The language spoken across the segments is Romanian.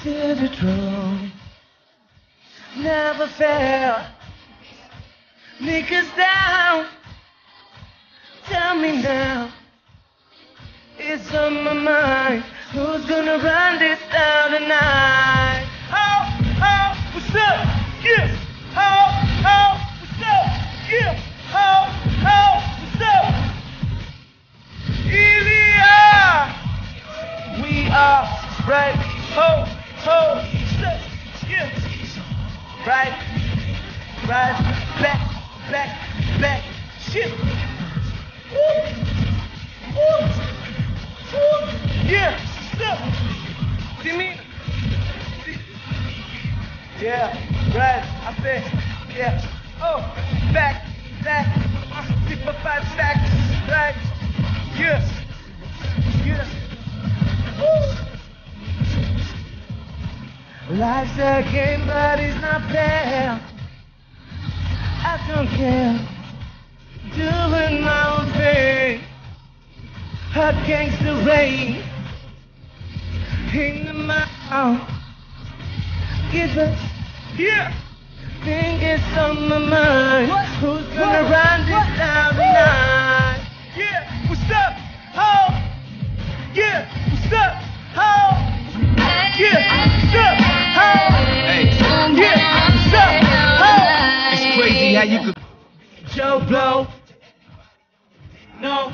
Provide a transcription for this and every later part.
stood the throne, never fell. Niggas down. Tell me now, it's on my mind. Who's gonna run this down tonight? What's up? Yeah. What's up? Yeah. What's up? Ilya, we are right. What's up? Yeah. Right. Back. Shit. Yeah, stop. What do you mean? Yeah, right. I said, yeah. Oh, back. 5 stacks, right? Yeah. Life's a game, but it's not fair. I don't care. Doing my own thing. Hot gangster rain in the mouth. Give us, yeah. Think it's on my mind. What? Who's gonna run this down tonight? Yeah, what's up? How? Yeah, what's up? How? Yeah, what's up? How? Hey. Yeah, what's up? How? It's crazy how you could Joe Blow. No,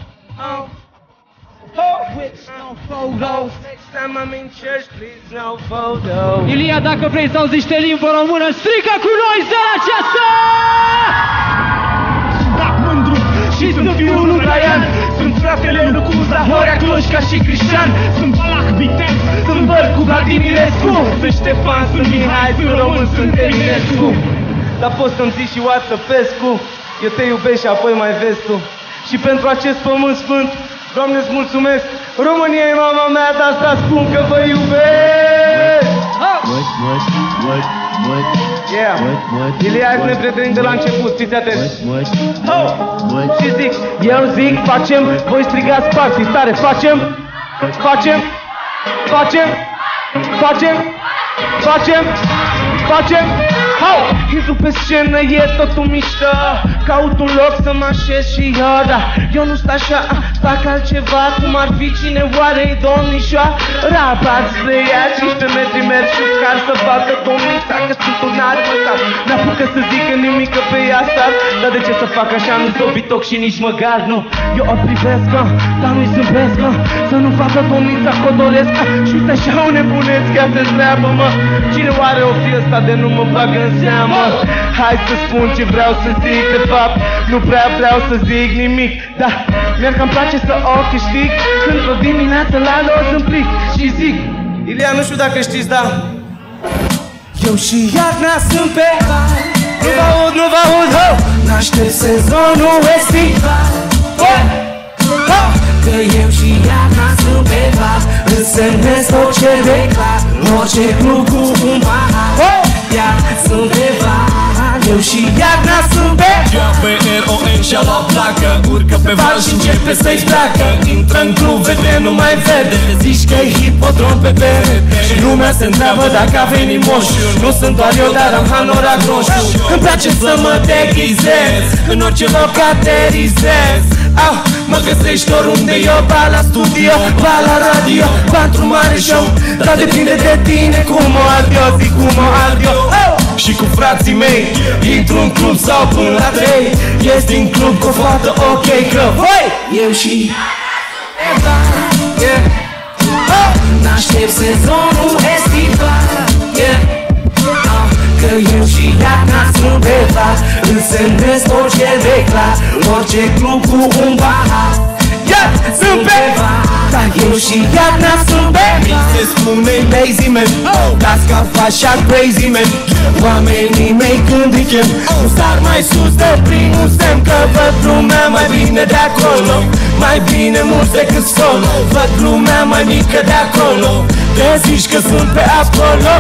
with no photos. Next time I'm in church, please no photos. Ilia, dacă vrei să auzi niște limbă română, strică cu noi seara aceasta! Sunt mândru și sunt fiul lui Ryan. Sunt fratele lui Cuza, Horea Cloșca și Cristian. Sunt Valac Viteț, sunt Bărcu Vladimirescu. Sunt Ștefan, sunt Mihai, sunt român, sunt Eminescu. Dar poți să-mi zici și WhatsApp-escu. Eu te iubesc și apoi mai vezi tu. Și pentru acest pământ sfânt, Doamne, îți mulțumesc! România e mama mea, dar asta spun că vă iubesc! Yeah! Ilia, hai să ne prietenim de la început, fiți atenți! Și zic, eu zic, facem, voi strigați party, tare, facem! Intru pe scenă, e totul mișto. Caut un loc să mă așez și eu, da. Eu nu stau așa, fac altceva. Cum ar fi cine oare-i domnișoara. Bați de ea 15 metri merg și car să facă domnița, că sunt un armătar. N-apucă să zică nimică pe ea star. Dar de ce să fac așa, nu s-o bitoc și nici măcar nu. Eu o privesc, dar nu-i zâmbesc, să nu facă domnița că o doresc. Și uite așa o nebunesc, ea se întreabă, mă. Cine oare o fi ăsta de nu mă bag în seamă? Hai să spun ce vreau să zic. De fapt, nu prea vreau să zic nimic. Dar mi-ar că-mi place să o câștig. Într-o dimineață la los îmi plic și zic, Ilia, nu știu dacă știți, dar eu și iarna sunt pe val. Nu vă aud, ho! N-aștept sezonul estival. Că eu și iarna sunt pe val. Însemnesc orice declar, orice club cu un pahar. Iar sunt pe val. Eu și iarna sunt pe G-A-B-R-O-N și-a luat placă. Urcă pe val și începe să-i placă. Intră în club, vede numai verde. Zici că-i hipodrom pe perete și lumea se întreabă dacă a venit moșul. Nu sunt doar eu, dar am hanorac roșu. Îmi place să mă deghizez, în orice loc aterizez. Mă găsești oriunde eu, ba la studio, ba la radio, ba într-un mare show. Dar depinde de tine cum o ard eu, zic cum o ard eu. Și cu frații mei intru în club sau până la 3. Ies din club cu o fată ok, că voi eu și n-aștept sezonul estival. Că eu și iarna sunt pe val. Însemnesc orice declar, orice club cu un pahar. Sunt pe val. Dar eu și iarna sunt pe val. Mi se spune lazy man, las ca așa crazy man. Oamenii mei când îi chem, nu sar mai sus de primul semn. Că văd lumea mai bine de acolo, mai bine mult decât solo. Văd lumea mai mică de acolo, te zici că sunt pe Apollo.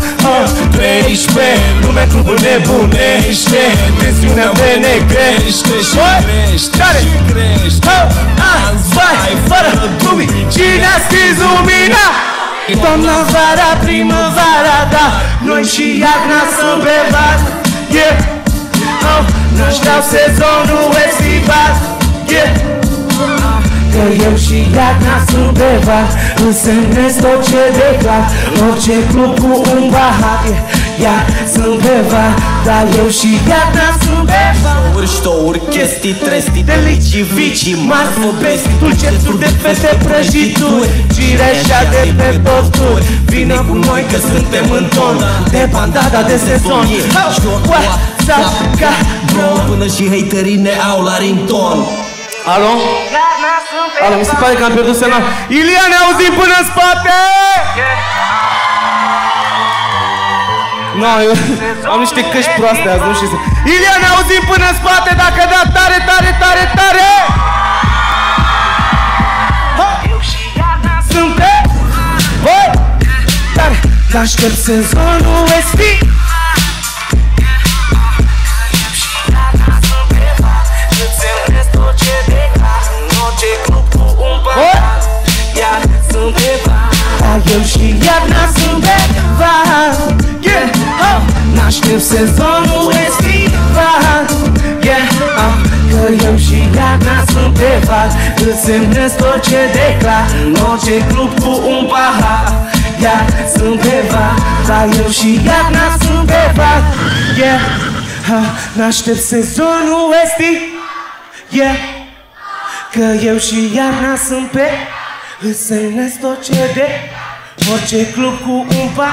13, lumea clubul nebunește, tensiunea te negrește și crește. Vai, fără dubii, cine a scris lumina? Toamna, vara, primăvara, da, noi și iarna sunt pe val. N-aș dau sezonul estival. Că eu și iarna sunt pe val, însemnez tot ce declar. Orice club cu un pahar, iar sunt pe val. Dar eu și iarna sunt pe val. Ștouri, chestii, trestii, delicii, vicii, marfă, bestii, dulcețuri de fete, prăjituri, cireșa de pe posturi. Vină cu noi că suntem în ton de bandada de sezon. Până și haterii ne au la rington. Alo? Alo, mi se pare că am pierdut semnal. Ilia, ne auzim până în spate! No, eu am niște căști proaste azi, nu știu să... Ilia, ne auzim până în spate dacă da tare, tare, tare, tare! Eu și iarna sunt pe voi tare. Aștept sezonul estiv. Eu și iarna sunt pe val. N-aștept sezonul estival. Că eu și iarna sunt pe val. Îți semnez tot ce declar. În orice club cu un pahar. Sunt pe val. Dar eu și iarna sunt pe val. N-aștept sezonul estival. Că eu și iarna sunt pe val. Îți semnez tot ce de orice club cu un pa.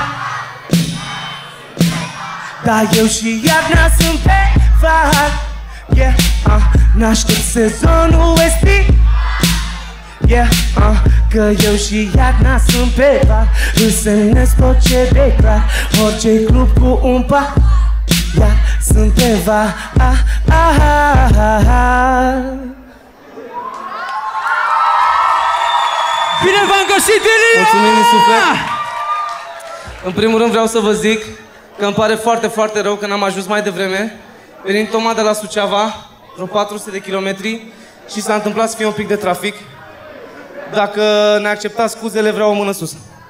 Dar eu și iarna sunt pe val. N-aștept sezonul estiv. Că eu și iarna sunt pe val. Îți semnez tot ce declar. Orice club cu un pa. Sunt pe val. Bine v-am găsit, Ilia! Mulțumim din suflet! În primul rând vreau să vă zic că îmi pare foarte, foarte rău că n-am ajuns mai devreme. Venind tocmai de la Suceava, vreo 400 de kilometri, și s-a întâmplat să fie un pic de trafic. Dacă ne acceptați scuzele, vreau o mână sus.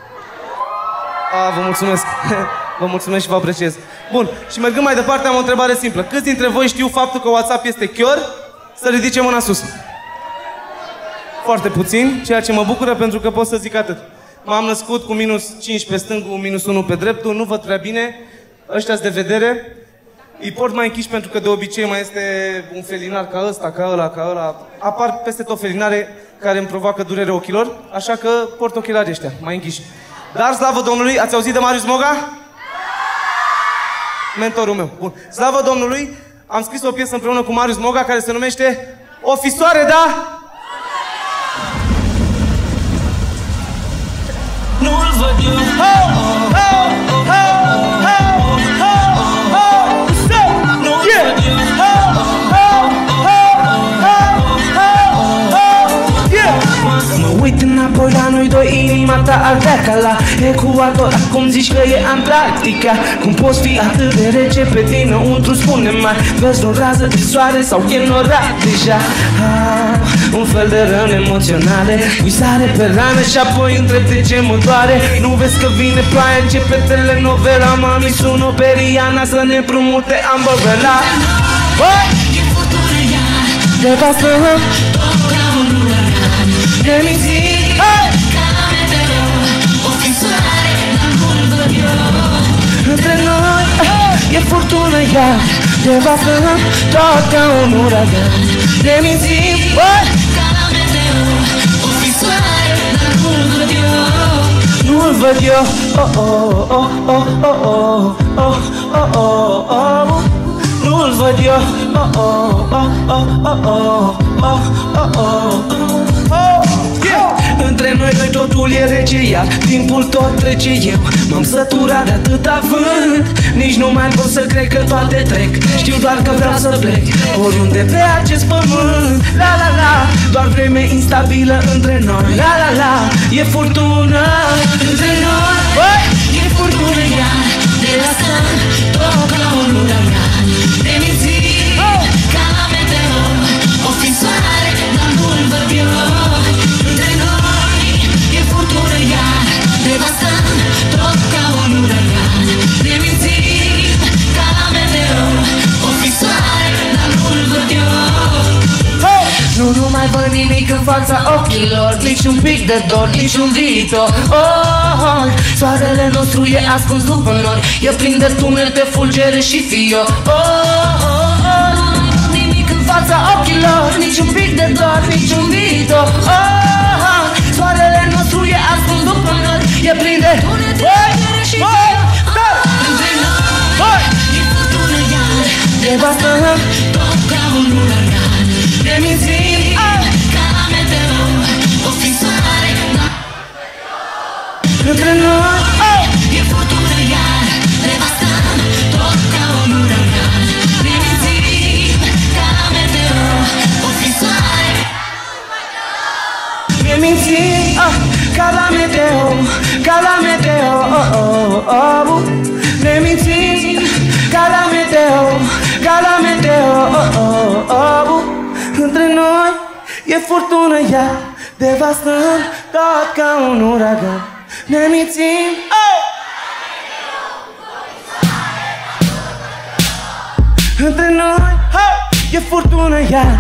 Vă mulțumesc! Vă mulțumesc și vă apreciez. Bun, și mergând mai departe, am o întrebare simplă. Câți dintre voi știu faptul că WhatsApp este chior? Să ridice mâna sus. Foarte puțin, ceea ce mă bucură pentru că pot să zic atât. M-am născut cu minus 5 pe stângul, minus 1 pe dreptul, nu văd prea bine. Ăștia-s de vedere. Îi port mai închiși pentru că de obicei mai este un felinar ca ăsta, ca ăla. Apar peste tot felinare care îmi provoacă durere ochilor, așa că port ochelarii ăștia, mai închiși. Dar, slavă Domnului, ați auzit de Marius Moga? Mentorul meu. Bun. Slavă Domnului, am scris o piesă împreună cu Marius Moga care se numește O fisoare, da? Nu-l văd eu. Mă uit înapoi la noi doi, inima ta ardea ca la ecuator. Acum zici că e Antarctica. Cum poți fi atât de rece pe dinăuntru? Spune-mi, mai vezi o rază de soare sau e norat deja? Un fel de răni emoționale, uisare pe rană și apoi întreb de ce mă doare. Nu vezi că vine ploaia, începe telenovela. Mami, sună pe Rihanna să ne împrumute Umbrella. Devastăm de minții, ca la meteo, o fi soare, dar nu-l văd eu. Între noi e furtună iar, devastăm tot ca un uragan. De minții, ca la meteo, o fi soare, dar nu-l văd eu. Nu-l văd eu, oh, oh, oh, oh, oh, oh, oh, oh, oh. Nu-l văd eu, oh, oh, oh, oh, oh, oh, oh, oh, oh. Între noi doi totul e rece, iar timpul tot trece. Eu m-am săturat de atâta vânt, nici nu mai pot să cred că toate trec. Știu doar că vreau să plec oriunde pe acest pământ. La la la, doar vreme instabilă între noi. La la la, e furtună Între noi e furtună iar, devastăm tot ca un uragan. De minții, ca la meteo, o fi soare, dar nu-l văd eu. Între noi e furtună iar, devastăm fața ochilor, nici un pic de dor, nici un viitor. Soarele nostru e ascuns după nori, e plin de tunete, fulgere și fior. Nimic în fața ochilor, nici un pic de dor, nici un viitor. Soarele nostru e ascuns după nori, e plin de tunete, fulgere și fior. Între noi e furtună iar, devastăm tot ca un uragan. Ne mințim ca la meteo, o fi soare. Între noi e furtună iar, devastăm tot ca un uragan. Ne mințim ca la meteo, o fi soare. Ne mințim ca la meteo, ca la meteo. Ne mințim ca la meteo, ca la meteo. Între noi e furtună iar, devastăm tot ca un uragan. Ne mințim între noi e furtună iar.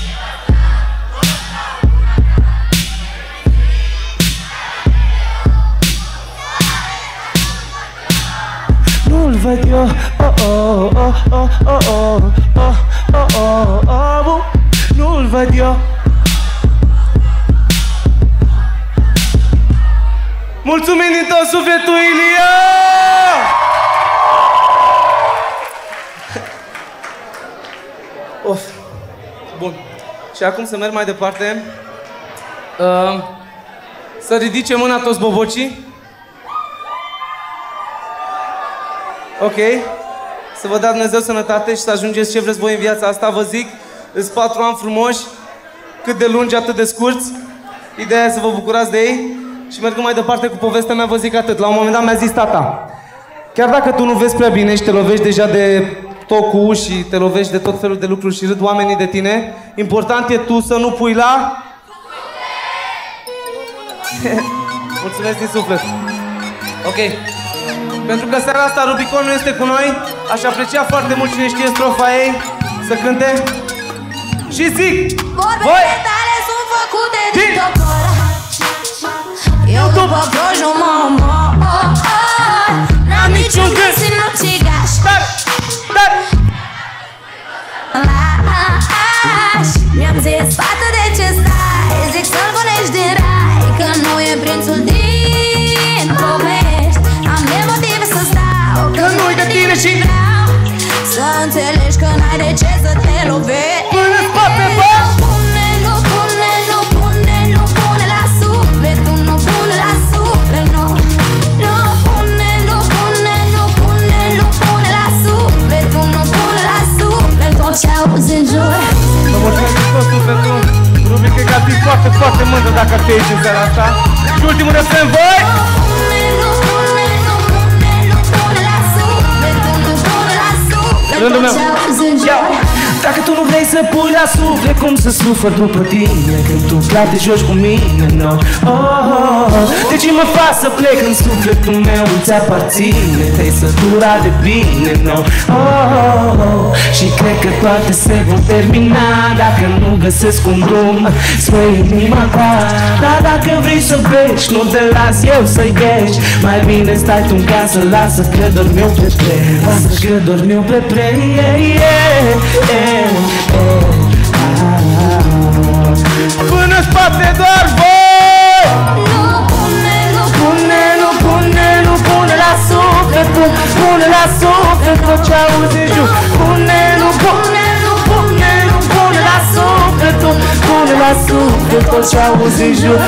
Nu-l văd eu, nu-l văd eu. Mulțumim din tot sufletul, Ilia! Of. Bun. Și acum să merg mai departe. Să ridice mâna toți bobocii. Ok. Să vă dea Dumnezeu sănătate și să ajungeți ce vreți voi în viața asta. Vă zic, îs 4 ani frumoși, cât de lungi, atât de scurți. Ideea e să vă bucurați de ei. Și mergând mai departe cu povestea mea, vă zic atât. La un moment dat mi-a zis tata: chiar dacă tu nu vezi prea bine și te lovești deja de tot cu uși, te lovești de tot felul de lucruri și râd oamenii de tine, important e tu să nu pui la... Mulțumesc din suflet. Ok. Pentru că seara asta Rubicon nu este cu noi, aș aprecia foarte mult cine știe strofa ei să cânte. Și zic: Vorbele tale sunt făcute din topor. Eu după proș nu mă omor. N-am niciun gând să nu țigaș. Mi-am zis, fată, de ce stai? Zic să-l gonești din rai, că nu e prințul din povești. Am mii motive să stau, că nu-i de tine și vreau să înțelegi că n-ai de ce să te lovești. Până spate, bă! Vă mulțumesc din tot sufletul. Rubi, cred că ar fi foarte, foarte mândră dacă ar fi aici în seara asta. Și ultimul refren, voi! Rândul meu. Dacă tu nu vrei să pui la suflet, cum să sufăr după tine când tu clar te joci cu mine, no? De ce mă faci să plec în sufletul meu, îți aparține, te-ai săturat de bine, no? Și cred că toate se vor termina dacă nu găsesc un drum spre inima ta. Dar dacă vrei să pleci, nu te las eu să-i ieși. Mai bine stai tu în casă, lasă că dorm eu pe preț. Lasă că dorm eu pe preț. Până în spate doar voi! Nu pune la suflet, pune la suflet tot ce auzi în jur. Nu pune la suflet, pune la suflet tot ce auzi în jur.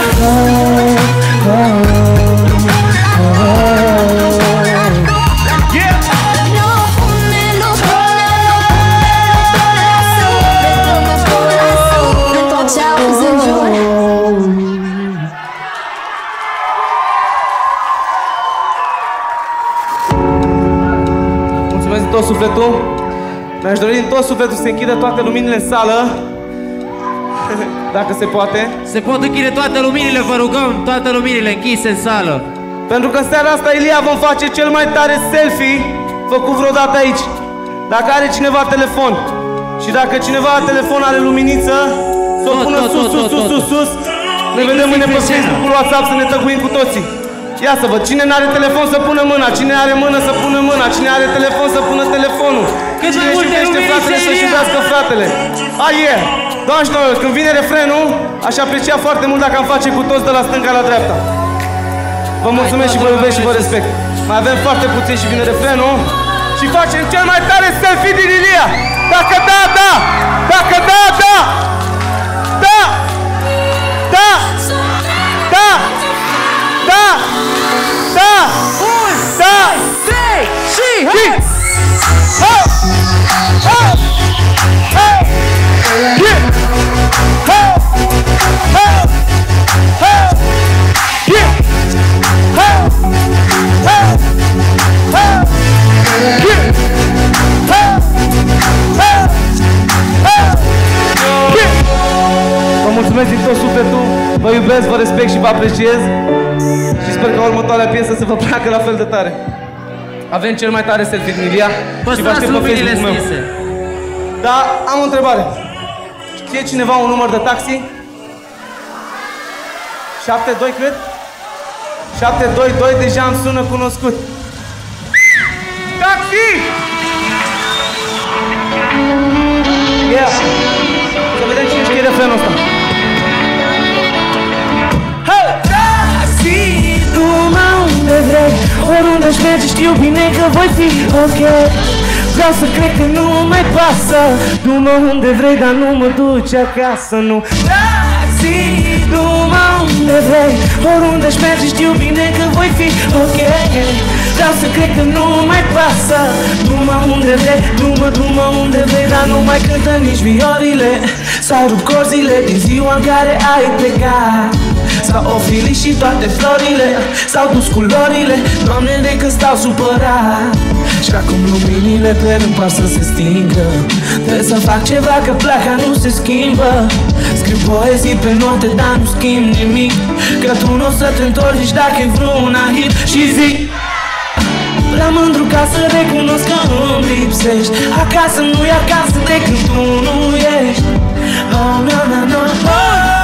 Mulțumesc din tot sufletul. Mi-aș dori din tot sufletul să se închidă toate luminile în sală. Dacă se poate. Se pot închide toate luminile, vă rugăm, toate luminile închise în sală. Pentru că în seara asta, Ilia, vom face cel mai tare selfie făcut vreodată aici. Dacă are cineva telefon și dacă cineva are telefon, are luminiță, Să o pună sus. Ne vedem mâine pe Facebook, cu WhatsApp, să ne tăguim cu toții. Ia să văd, cine n-are telefon să pună mâna, cine are mână să pună mâna, cine are telefon să pună telefonul. Cine își iubește fratele să-și iubească fratele. Doamne și domnilor, când vine refrenul, aș aprecia foarte mult dacă am face cu toți de la stânga la dreapta. Vă mulțumesc și vă iubesc și vă respect. Mai avem foarte puțin și vine refrenul. Și facem cel mai tare selfie din Ilia. Dacă da, da! Dacă da, da! Da! Da! Da! Da! Da! Da! 3 și hai! Ho! Ho! Ho! Yeah! Ho! Ho! Ho! Yeah! Ho! Ho! Ho! Yeah! Ho! Ho! Ho! Yeah! Vă mulțumesc din tot sufletul, vă iubesc, vă respect și vă apreciez. Și sper că următoarea piesă să vă placă la fel de tare. Avem cel mai tare selfie din Ilia și vă aștept pe Facebook-ul meu. Dar am o întrebare. Știe cineva un număr de taxi? 72, cred? 722, deja îmi sună cunoscut. Taxi! Yeah! Să vedem cine știe refrenul ăsta. Du-mă unde vrei, oriunde-și mergi, știu bine că voi fi ok. Vreau să cred că nu mai pasă. Du-mă unde vrei, dar nu mă duci acasă, nu. Taxi, du-mă unde vrei, oriunde-și mergi, știu bine că voi fi ok. Vreau să cred că nu mai pasă. Du-mă unde vrei, du-mă unde vrei, dar nu mai cântă nici viorile sau rup corzile din ziua în care ai plecat. Sau ofili și toate florile, s-au dus culorile, Doamne, de când stau supărat. Și acum luminile pe rând par să se stingă. Trebuie să fac ceva că placa nu se schimbă. Scriu poezii pe note, dar nu schimb nimic, că tu nu o să te întorci dacă-i vreuna hit. Și zic prea mândru ca să recunosc că îmi lipsești. Acasă nu-i acasă de când tu nu ești. Oh, no, no, no, oh.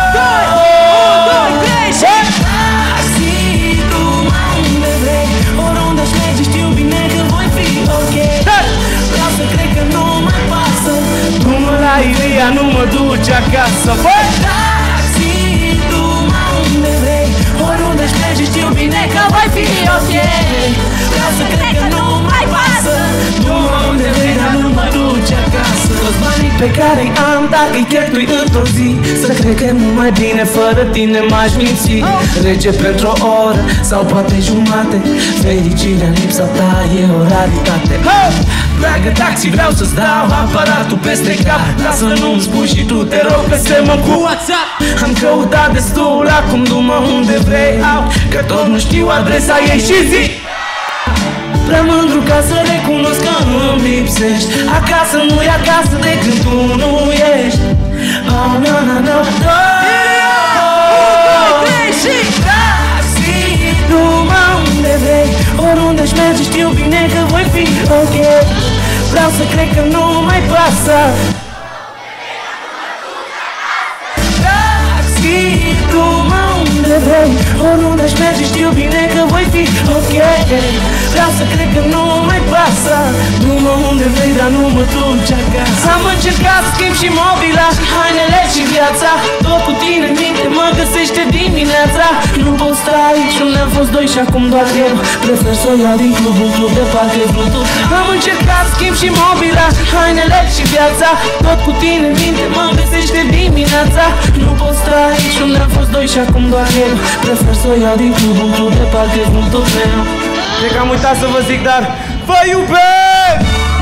Taxi, du-mă unde vrei, oriunde-și mergi, știu bine că voi fi ok. Vreau să cred că nu mai pasă. Du-mă la Ilia, nu mă duci acasă. Taxi, du-mă unde vrei, oriunde-și mergi, știu bine că voi fi ok. Vreau să cred că nu mai pasă. Du-mă unde vrei, dar nu mă duci acasă. Toți banii pe care-i am, dacă-i cheltui într-o zi, să cred că nu mai bine fără tine m-aș minți. Rege pentru o oră sau poate jumate, fericirea în lipsa ta e o raritate. Dragă taxi, vreau să-ți dau aparatul peste cap, dar să nu-mi spui și tu, te rog, peste-mă cu WhatsApp. Am căutat destul, acum du-mă unde vrei, că tot nu știu adresa ei și zi. Prea mândru ca să recunosc că îmi lipsești. Acasă nu-i acasă de când tu nu ești. Oh, no, no, no, no. Taxi, du-mă unde vrei, oriunde-și mergi, știu bine că voi fi ok. Vreau să cred că nu mai pasă. Taxi, du-mă unde vrei, oriunde-și mergi, știu bine că voi fi ok. Vreau să cred că nu mai pasă. Du-mă unde vrei, dar nu mă duci acasă. Am încercat să schimb și mobila, hainele și viața, tot cu tine în minte mă găsește dimineața. Nu pot sta aici, unde am fost doi și acum doar eu. Prefer să o iau din club, un club de parcă e Bluetooth. Am încercat să schimb și mobila, hainele și viața, tot cu tine în minte mă găsește dimineața. Nu pot sta aici, unde am fost doi și acum doar eu. Prefer să o iau din club, un club de parcă e Bluetooth meu. Cred că am uitat să vă zic, dar vă iubesc!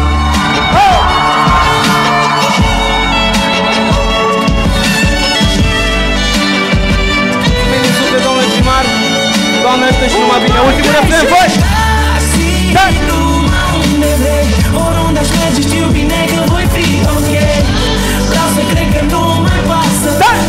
Bine suflet, domnule primar, Doamne ajută și numai bine. Ultimul refren, voi! Du-mă unde vrei, oriunde-aș merge, știu bine că voi fi ok. Vreau să cred că nu mai pasă.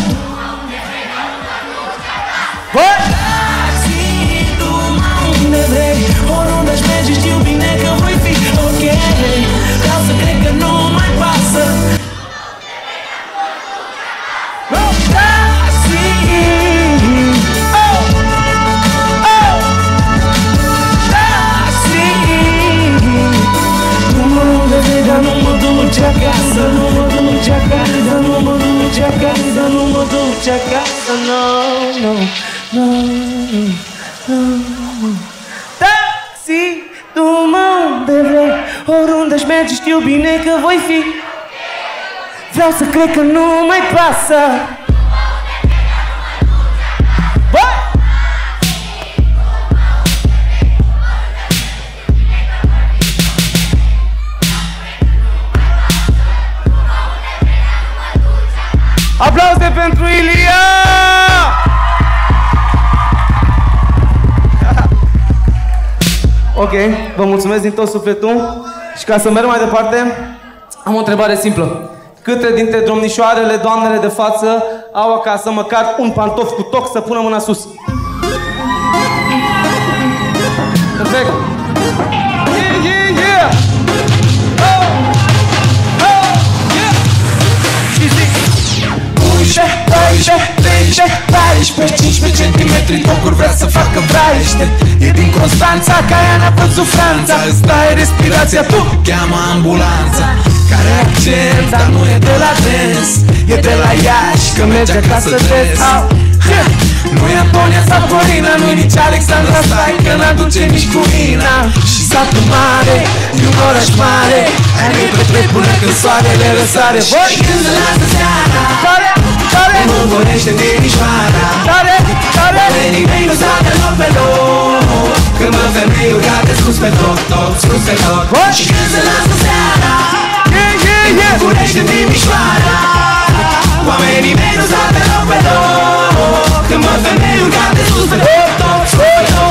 Unde vrei, oriunde-și mergi, știu bine că voi fi ok. Vreau să cred că nu mai pasă. Oriunde-și merge știu bine că voi fi. Vreau să cred că nu mai pasă. Aplauze pentru Ilia! Ok, vă mulțumesc din tot sufletul. Și ca să merg mai departe, am o întrebare simplă. Câte dintre domnișoarele, doamnele de față au acasă măcar un pantof cu toc să pună mâna sus? Perfect! Yeah, yeah, yeah! Oh! Oh! Yeah! Și zic 11, 12, 13, 14, 15 centimetri tocuri vrea să facă vraiște. E din Constanța, ca ea n-a văzut Franța. Ăsta e respirația, tu cheamă ambulanța. Care accent, dar nu e de la dens. E de la Iași, că merge acasă des. Nu e Antonia sau Corina, nu-i nici Alexandra Stai, că n-aduce nici cu Ina. Și satul mare, e un oraș mare. Anii petrec până când soarele răsare. Voi când se lasă seara, tare, tare, nu vorbește Timișoara. Tare, tare, oamenii mei nu s-au deloc pe loc. Când mă femei urcate sus pe toc, toc, sus pe toc. Și când se lasă seara, nu vorbește Timișoara. Oamenii mei nu s-au deloc pe loc. Când mă femei urcate sus pe toc, toc, sus pe toc.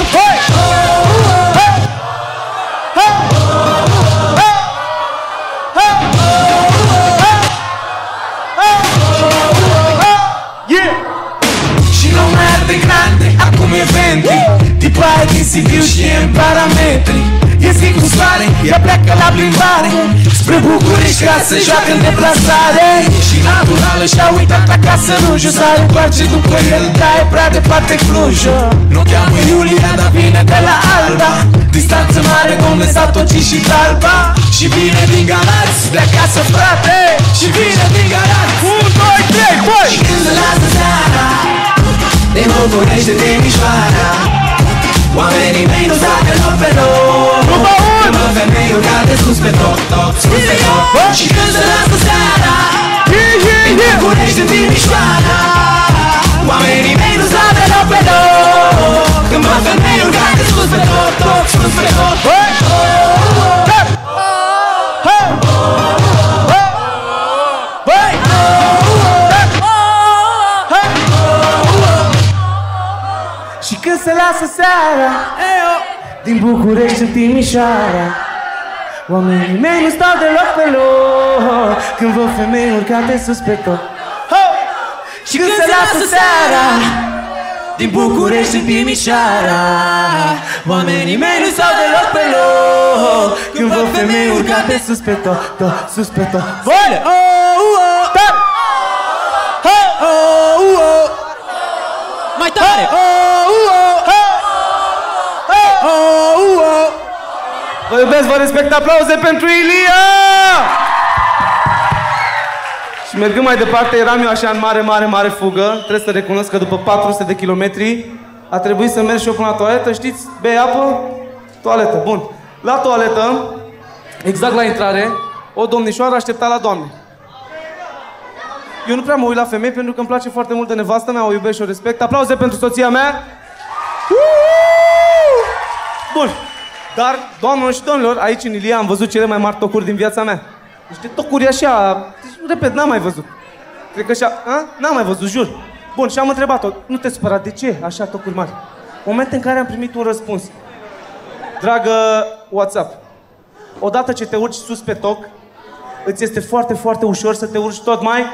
Și lumea de grande, acum e Venti. Tipa e din Sibiu și e în parametri. E zi cu soare, ea pleacă la plimbare spre București ca să joacă în deplasare. Și naturală și-a uitat acasă rujul. S-ar întoarce după el, dar e prea departe Clujul. Nu cheamă Iulia, dar vine de la Alba. Distanță mare, unde s-a tocit și Talba. Și vine din Galați, de acasă frate. Și vine din Galați. 1, 2, 3, băi! Și când se lasă seara, de București, de Timișoara. Oamenii mei nu s-au deloc pe loc. Când mă femei urcate sus pe toc, toc, sus pe toc. Și când se lasă seara, din București, din Timișoara. Oamenii mei nu s-au deloc pe loc. Când mă femei urcate sus pe toc, toc, sus pe toc. Și când se lasă seara, din București în Timișoara. Oamenii mei nu stau deloc pe loc. Când văd femei urcate sus pe tot. Și când se lasă seara, din București în Timișoara. Oamenii mei nu stau deloc pe loc. Când văd femei urcate sus pe tot, tot, sus pe tot. Voile! Mai tare! Vă iubesc, vă respect, aplauze pentru Ilia! Și mergând mai departe, eram eu așa în mare fugă. Trebuie să recunosc că după 400 de kilometri a trebuit să merg și eu până la toaletă. Știți? Bei apă? Toaletă, bun. La toaletă, exact la intrare, o domnișoară aștepta la doamne. Eu nu prea mă uit la femei pentru că îmi place foarte mult de nevastă mea, o iubesc și o respect. Aplauze pentru soția mea! Bun. Dar, doamnelor și domnilor, aici în Ilia am văzut cele mai mari tocuri din viața mea. Niște tocuri așa, deci, repet, n-am mai văzut. Cred că așa, n-am mai văzut, jur. Bun, și am întrebat-o, nu te supăra, de ce așa tocuri mari? Momente în care am primit un răspuns. Dragă WhatsApp, odată ce te urci sus pe toc, îți este foarte ușor să te urci tot mai...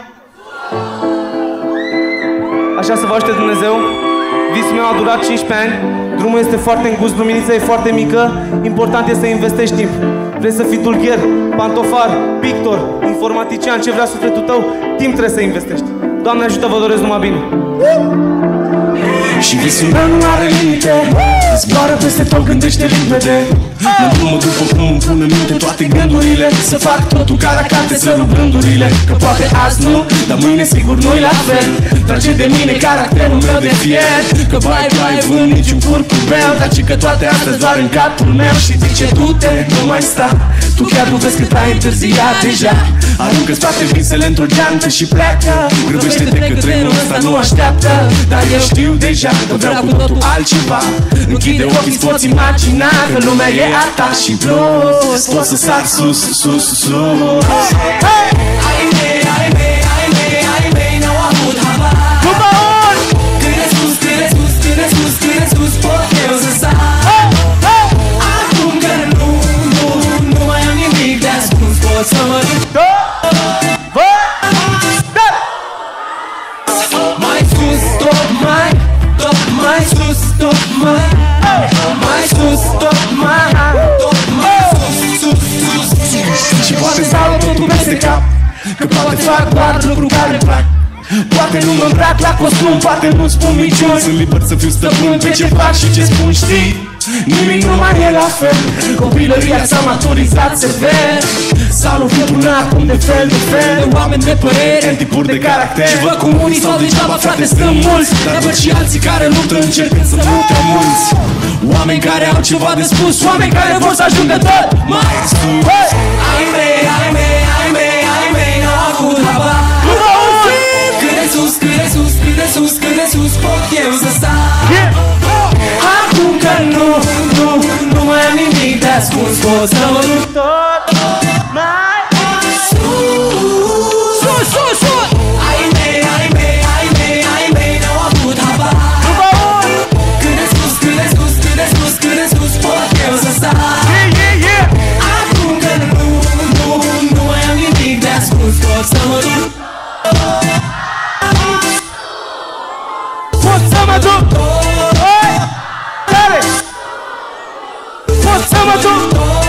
Așa să vă ajute Dumnezeu. Visul meu a durat 15 ani. Drumul este foarte îngust, luminița e foarte mică. Important este să investești timp. Vrei să fii dulgher, pantofar, pictor, informatician, ce vrea sufletul tău, timp trebuie să investești. Doamne ajută, vă doresc numai bine. Și visul meu nu are limite. Zboară peste tot, gândește limpede. Mă drumă după cum îmi pun în minte toate gândurile. Să fac totul ca la carte, să rup rândurile. Că poate azi nu, dar mâine sigur nu-i la fel. Trage de mine caracterul meu de fier. Că bai, vând niciun curcul meu. Dar ci că toate astea doar în capul meu. Și zice, du-te, nu mai sta. Tu chiar nu vezi cât ai întârziat deja. Aruncă-ți toate visele într-o geantă și pleacă. Grăbește-te că trenul ăsta nu așteaptă. Dar eu știu deja că vreau cu totul altceva. Închide ochii, îți poți imagina că lumea e a ta și plus poți să sar sus, sus, sus. Ai mei, ai mei, ai mei, ai mei n-au avut habar. Cât de sus, cât de sus, cât de sus, cât de sus pot eu să sar. Acum că nu mai am nimic de ascuns, pot să mă duc mai sus, tot mai sus, tot mai sus, tot mai sus, sus, sus. Și poate stau totul peste cap, că poate fac doar lucruri care îmi plac. Poate nu mă îmbrac la costum, poate nu spun niciun. Sunt liber să fiu stăpân pe ce fac și ce spun, știi? Nimic nu mai e la fel. Copilăria s-a maturizat sever. S-a lovit până acum de fel de fel de oameni de păreri, în tipuri de caracter. Și văd cum unii sau degeaba, frate, stăm mulți. Dar văd și alții care luptă încercând să mute mulți. Oameni care au ceva de spus, oameni care vor să ajungă tot mai sus. Ai mei, ai mei, ai mei, ai mei n-au avut habar. Cât de sus, cât de sus, cât de sus, cât de sus pot eu să sar. Acum că nu mai am nimic de ascuns, pot să mă duc tot mai sus. Sus, sus, sus. Ai mei, ai mei, ai mei, ai mei n-au avut habar. Cât de sus, cât de sus, cât de sus, cât de sus pot eu să sar. Acum că nu mai am nimic de ascuns, pot să mă duc. Pot să mă duc. Pot să mă duc.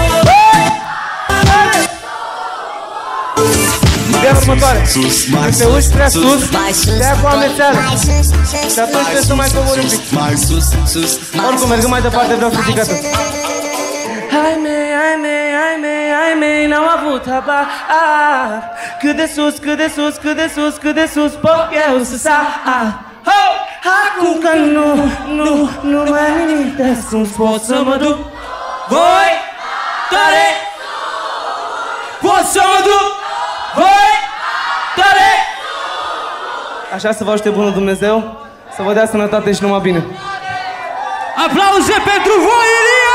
Ideea următoare. Când te uiți prea sus, te-ai cu amețeală. Și atunci trebuie să mai cobori un pic. Oricum, mergând mai departe, vreau să zic atât. Ai mei, ai mei, ai mei, ai mei n-au avut habar. Cât de sus, cât de sus, cât de sus, cât de sus pot eu să sar. Acum că nu mai am nimic de ascuns, pot să mă duc. Voi tare, pot să mă duc. Voi tare. Așa să vă ajute bunul Dumnezeu, să vă dea sănătate și numai bine. Aplauze pentru voi, Ilia!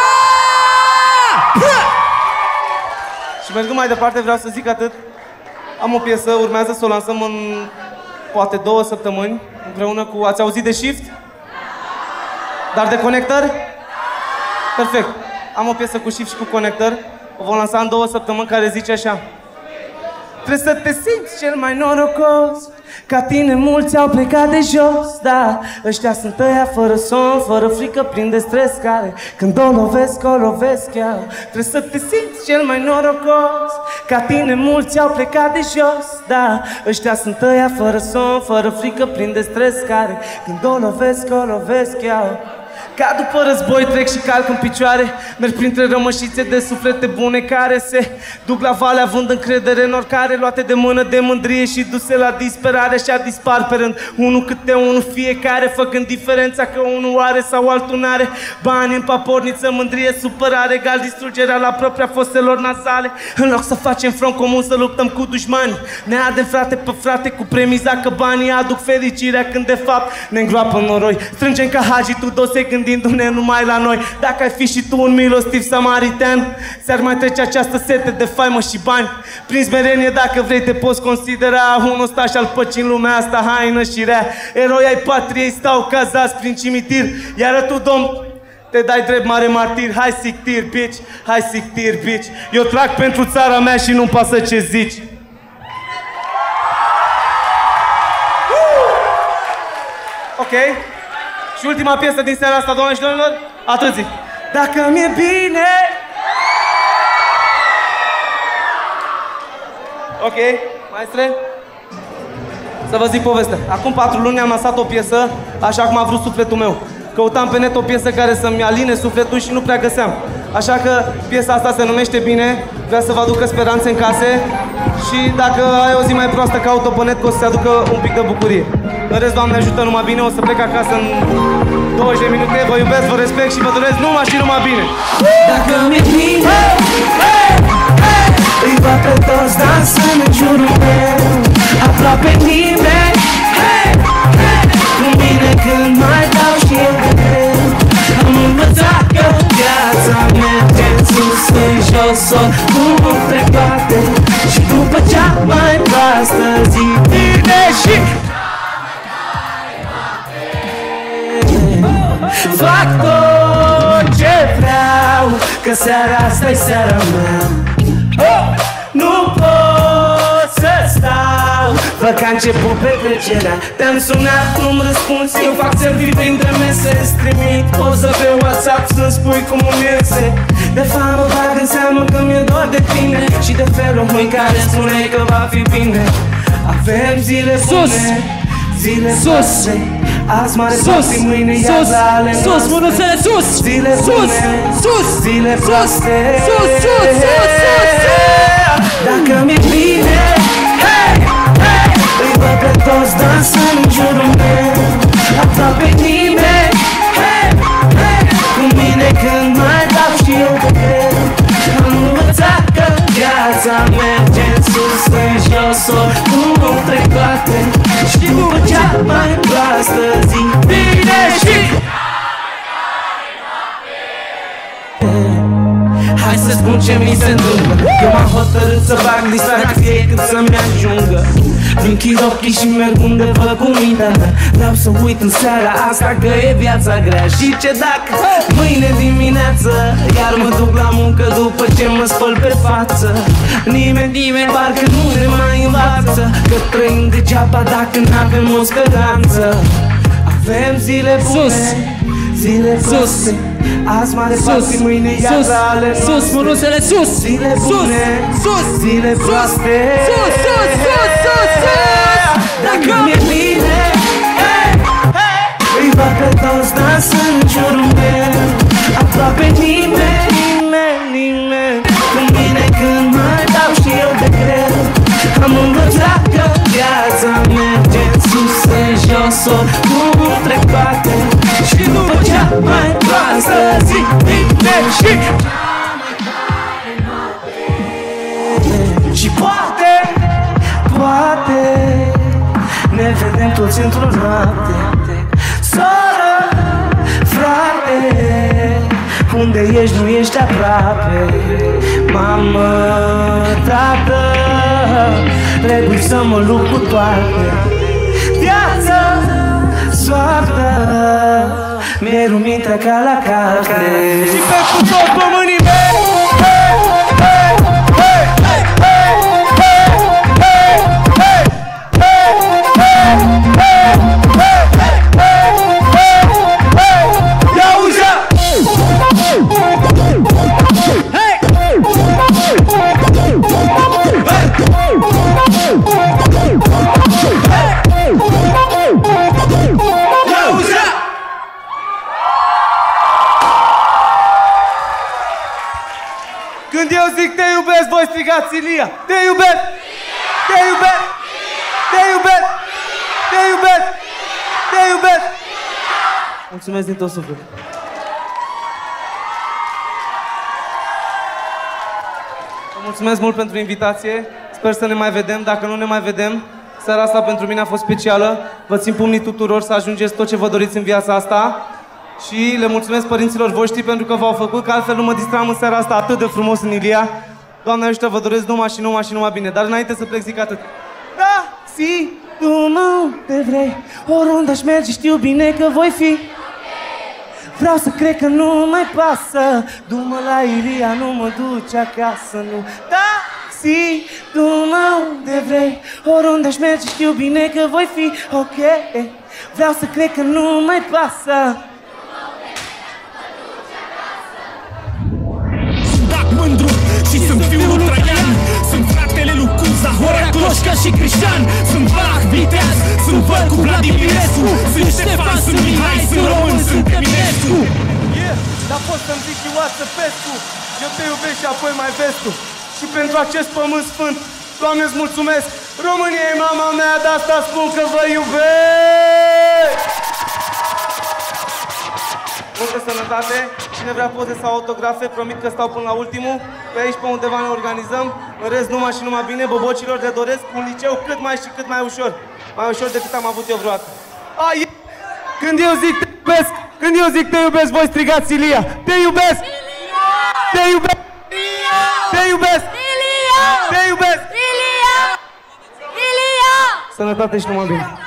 Și mergând mai departe, vreau să zic atât. Am o piesă, urmează să o lansăm în poate 2 săptămâni, împreună cu... Ați auzit de Shift? Dar de Connector? Perfect. Am o piesă cu Shift și cu Connector. O vom lansa în 2 săptămâni, care zice așa. Trebuie să te simți cel mai norocos. Ca tine mulți au plecat de jos, da. Ăștia sunt ăia fără somn, fără frică, plin de stres, care când o lovesc chiar. Trebuie să te simți cel mai norocos. Ca tine mulți au plecat de jos, da. Ăștia sunt ăia fără somn, fără frică, plin de stres, care când o lovesc chiar. Ca după război trec și calc în picioare. Merg printre rămășițe de suflete bune care se duc la vale având încredere în oricare, luate de mână de mândrie și duse la disperare. Și dispar pe rând, unul câte unul fiecare, făcând diferența că unul are sau altul n-are. Bani în paporniță, mândrie, supărare, egal distrugerea la propria foselor nazale. În loc să facem front comun, să luptăm cu dușmani, ne ardem frate pe frate cu premiza că banii aduc fericirea, când de fapt ne îngroapă în noroi. Strângem ca Hagi Tudose gândindu-ne numai la noi. Dacă ai fi și tu un milostiv samaritean, ți-ar mai trece această sete de faimă și bani. Prin smerenie, dacă vrei, te poți considera un ostaș al păcii în lumea asta haină și rea. Eroi ai patriei stau cazați prin cimitir, iar tu, domn, te dai drept mare martir. Hai sictir, bitch, hai sictir, bitch. Eu trag pentru țara mea și nu-mi pasă ce zici. Ok. Și ultima piesă din seara asta, doamne și domnilor, atât zic. Dacă mi-e bine. Ok, maestre? Să vă zic povestea. Acum 4 luni am lansat o piesă așa cum a vrut sufletul meu. Căutam pe net o piesă care să-mi aline sufletul și nu prea găseam. Așa că piesa asta se numește Bine, vrea să vă aducă speranțe în case. Și dacă ai o zi mai proastă, caut-o pe net, că o să se aducă un pic de bucurie. În rest, Doamne ajută, numai bine, o să plec acasă în 20 de minute. Vă iubesc, vă respect și vă doresc numai și numai bine. Dacă mi-e bine, sor cu toate. Și după cea mai proastă zi vine și fac tot ce vreau, că seara asta-i seara mea. Nu pot să stau, văd că a început petrecerea. Te-am sunat, nu-mi răspunzi, eu fac selfie printre mese. Îți trimit poză pe WhatsApp să-mi spui cum îmi iese. De fapt mă bag în seamă că mi-e dor de tine și de felul în care spuneai că va fi bine. Avem zile bune, zile proaste, azi mare party, mâine iar la ale noastre. Sus, mânuțele sus! Zile bune, zile proaste, dacă mi-e bine, hey, hey, îi văd pe toți dansând în jurul meu. Aproape nimeni, hey, hey, cu mine când mai dau și eu de greu. Am învățat că viața merge în sus, în jos, oricum trec toate. Și după cea mai proastă zi vine și hai să spun ce mi se întâmplă. Eu m-am hotărât să bag distracție cât să-mi ajungă. Închid ochii și merg undeva cu mintea mea. Vreau să uit în seara asta că e viața grea. Și ce dacă mâine dimineață iar mă duc la muncă după ce mă spăl pe față. Nimeni parcă nu ne mai învață că trăim degeaba dacă n-avem o speranță. Avem zile bune, zile proaste, azi mare party, mâine iar la ale noastre. Sus, mânuțele sus! Zile bune, zile proaste, sus! dacă mi-e bine, îi văd pe toți dansând în jurul meu. Aproape nimeni cu mine când mai dau și eu de greu. Am învățat că viața merge în sus, în jos, oricum trec toate. Și după cea mai proastă zi vine și poate ne vedem toți într-o noapte. Soră, frate, unde ești, nu ești aproape. Mamă, tată, trebuie să mă lupt cu toate. Viața, soartă, mi-ai rupt mintea ca la carte. Și pentru toți românii mei, când eu zic te iubesc, voi strigați Ilia. Te iubesc! Te iubesc! Te iubesc! Te iubesc! Te iubesc! Mulțumesc din tot sufletul. Vă mulțumesc mult pentru invitație. Sper să ne mai vedem. Dacă nu ne mai vedem, seara asta pentru mine a fost specială. Vă țin pumnii tuturor să ajungeți tot ce vă doriți în viața asta. Și le mulțumesc părinților voștri pentru că v-au făcut, că altfel nu mă distram în seara asta atât de frumos în Ilia. Doamne ajută, vă doresc numai bine. Dar înainte să plec zic atât. Da, si, tu nu te vrei, oriunde aș merge știu bine că voi fi. Vreau să cred că nu mai pasă, du-mă la Ilia, nu mă duci acasă, nu. Da, si, tu nu te vrei, oriunde aș merge știu bine că voi fi ok. Vreau să cred că nu mai pasă. Mândru și sunt fiul lui Traian. Sunt fratele lui Cuza, Horea, Cloșca și Crișan. Sunt Vach, Viteaz, sunt Văr cu Vladimirescu. Sunt Ștefan, sunt Mihai, sunt român, sunt Căminescu. Dar poți să-mi zici și Oațăpescu, eu te iubesc și apoi mai vezi tu. Și pentru acest pământ sfânt, Doamne, îți mulțumesc. România e mama mea, de asta spun că vă iubesc. Multă sănătate, cine vrea poze sau autografe, promit că stau până la ultimul. Pe aici, pe undeva ne organizăm. În rest, numai și numai bine, bobocilor le doresc un liceu cât mai și cât mai ușor. Mai ușor decât am avut eu vreodată. Când eu zic te iubesc, când eu zic te iubesc, voi strigați Ilia. Te iubesc! Te iubesc! Te iubesc! Ilia! Te iubesc! Ilia! Ilia! Sănătate și numai bine!